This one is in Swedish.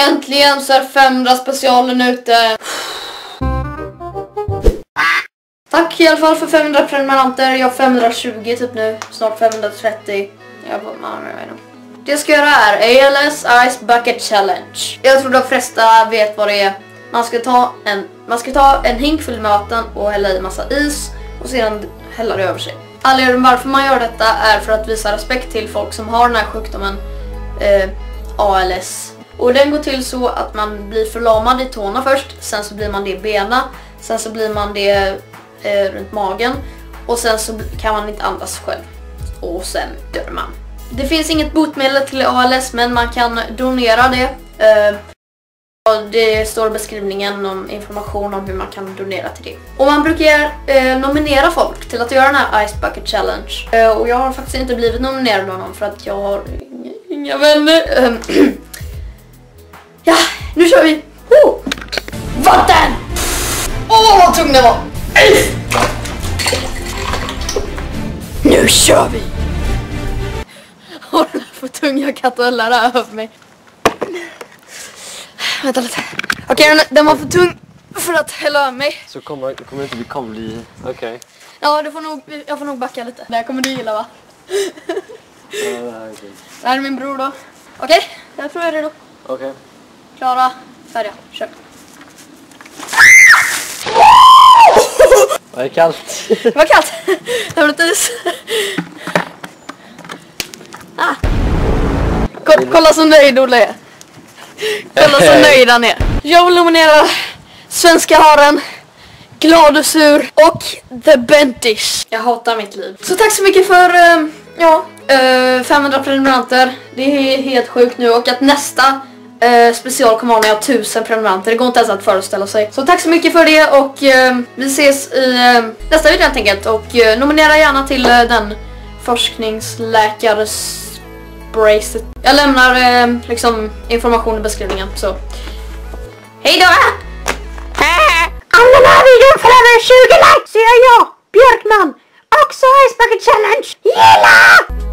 Äntligen så är 500 specialen ute. Tack i alla fall för 500 prenumeranter. Jag har 520 typ nu. Snart 530. Det jag ska göra är ALS Ice Bucket Challenge. Jag tror de flesta vet vad det är. Man ska ta en hink full med vatten och hälla i massa is. Och sedan hälla det över sig. Anledningen varför man gör detta är för att visa respekt till folk som har den här sjukdomen ALS. Och den går till så att man blir förlamad i tårna först. Sen så blir man det i benen. Sen så blir man det runt magen. Och sen så kan man inte andas själv. Och sen dör man. Det finns inget botemedel till ALS, men man kan donera det. Det står i beskrivningen om information om hur man kan donera till det. Och man brukar nominera folk till att göra den här Ice Bucket Challenge. Och jag har faktiskt inte blivit nominerad av någon för att jag har inga vänner. Ja, nu kör vi! Vatten! Åh, vad tung det var! Nu kör vi! Åh, den är för tung, jag kan inte hålla det här över mig. Vänta lite. Okej, den var för tung för att hälla över mig. Så kommer inte bli okej. Ja, jag får nog backa lite. Det här kommer du gilla, va? Det här är min bror då. Okej, jag tror jag är redo. Okej. Klara, färdiga, kör. Det är kallt. Det var kallt. Det var lite is. Kolla så nöjd Olle är. Kolla så nöjd han är. Jag vill nominera Svenska haren, Glad och sur och The Bentish. Jag hatar mitt liv. Så tack så mycket för 500 prenumeranter. Det är helt sjukt nu. Och att nästa special kommer ha när jag har 1000 prenumeranter. Det går inte ens att föreställa sig. Så tack så mycket för det. Och vi ses i nästa video helt enkelt. Och nominera gärna till den forskningsläkares bracelet. Jag lämnar liksom information i beskrivningen. Så hej då! Om den här videon får över 20 likes så gör jag, Björkman, också Ice Bucket Challenge. Gilla!